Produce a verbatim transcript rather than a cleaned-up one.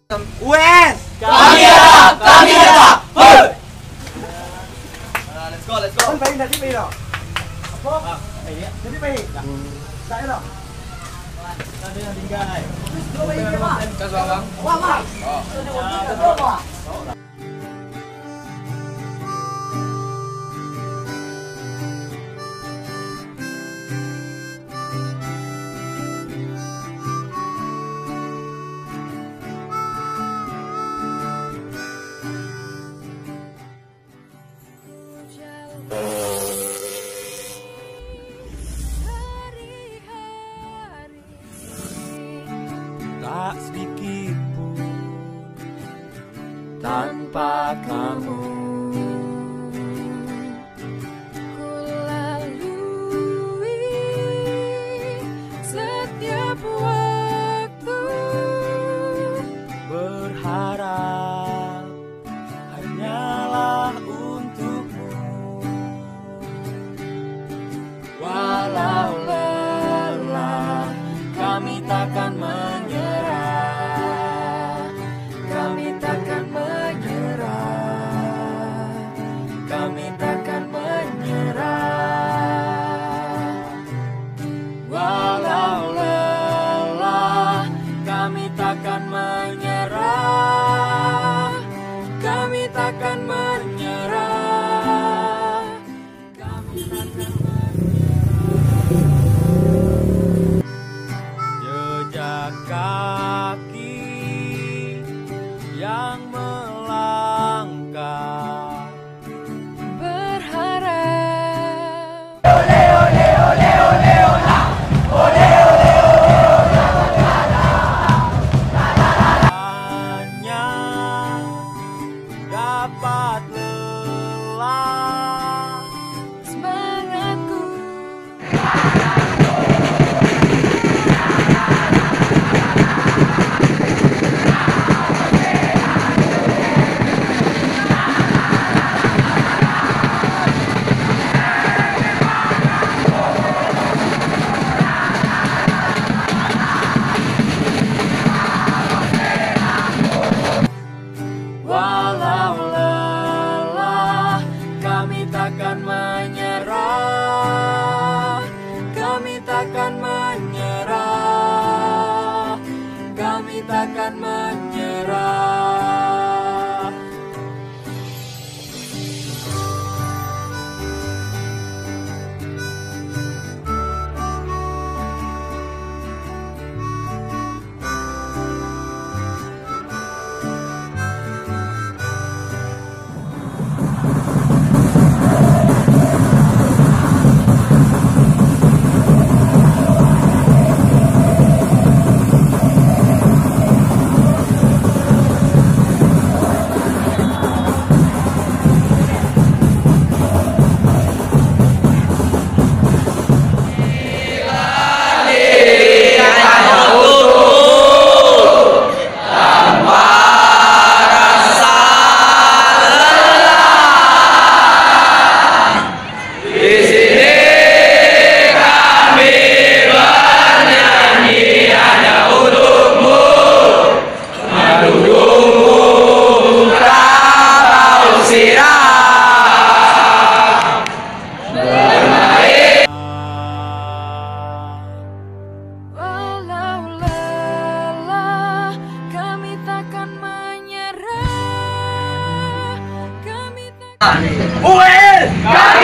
U S. Kami ada, kami ada. Hei. Let's go, let's go. Kan bayi nanti bayi dah. Apa? Bayi. Nanti bayi. Tak ada. Tadi yang tinggal. Dua bayi ke pak? Kas bang. Wah pak. Oh. Tak sedikit pun tanpa kamu ku lalui setiap waktu, berharap hanyalah untukmu. Walau lelah kami takkan menyerah, kami takkan menyerah, kami takkan menyerah. Walau lelah kami takkan menyerah, kami takkan menyerah, kami takkan jejak kaki yang melangkah berharap. Ole ole ole ole ola. Ole ole ole ola. Hanya dapat lelah semangatku. Walau lelah kami takkan menyerah, kami takkan menyerah, kami takkan menyerah. Walau lelah kami takkan menyerah, kami takkan U S.